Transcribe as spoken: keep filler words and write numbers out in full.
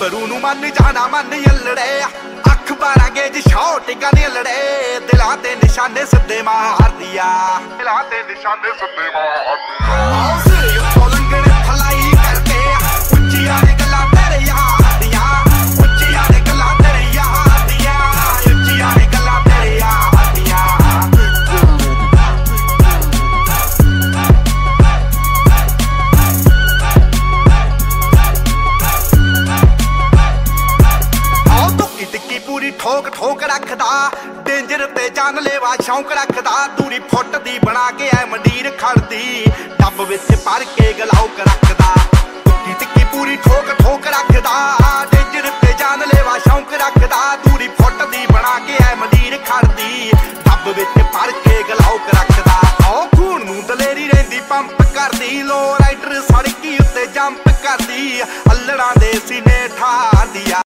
घबरू नू मन जाना मन यलड़े अख बारह गेज शॉट गन यलड़े दिलां ते निशाने सिद्धे मार दिया दिलां ते निशाने सिद्धे मार दिया सिरे उत्तों लंघने फलाई करके उच्चियां ने गल्लां तेरे यार दियां उच्चियां ने गल्लां तेरे यार दियां उच्चियां ने गल्लां तेरे यार दियां पूरी ठोक ठोक रखदा डेंजर ते जानलेवा शौक रखदा दूरी फुट दी बना के ऐ मंडीर खड़दी डब विच भर के गलाउक रखदा टुक्की टिक्की पूरी ठोक ठोक रखदा डेंजर ते जानलेवा शौक रखदा दूरी फुट दी बना के ऐ मंडीर खड़दी डब विच भर के गलाउक रखदा ओ खून नू दलेरी रहिंदी पंप करदी लो राइडर सड़की उत्ते जंप करदी अल्लड़ां दे सीने ठा दिया